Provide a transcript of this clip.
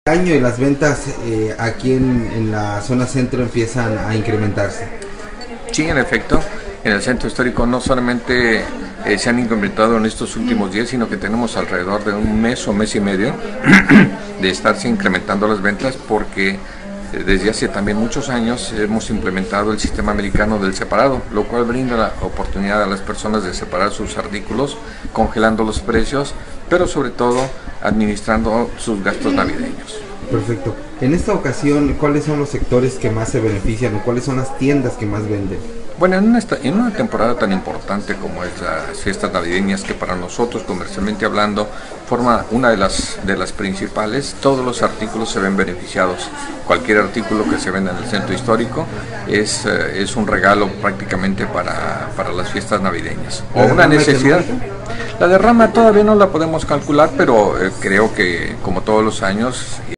Año y las ventas aquí en la zona centro empiezan a incrementarse. Sí, en efecto, en el centro histórico no solamente se han incrementado en estos últimos días, sino que tenemos alrededor de un mes o mes y medio de estarse incrementando las ventas, porque desde hace también muchos años hemos implementado el sistema americano del separado, lo cual brinda la oportunidad a las personas de separar sus artículos, congelando los precios, pero sobre todo administrando sus gastos navideños. Perfecto. En esta ocasión, ¿cuáles son los sectores que más se benefician o cuáles son las tiendas que más venden? Bueno, en una temporada tan importante como es las fiestas navideñas, que para nosotros, comercialmente hablando, forma una de las principales, todos los artículos se ven beneficiados. Cualquier artículo que se venda en el centro histórico es un regalo prácticamente para las fiestas navideñas. O una necesidad. La derrama todavía no la podemos calcular, pero creo que como todos los años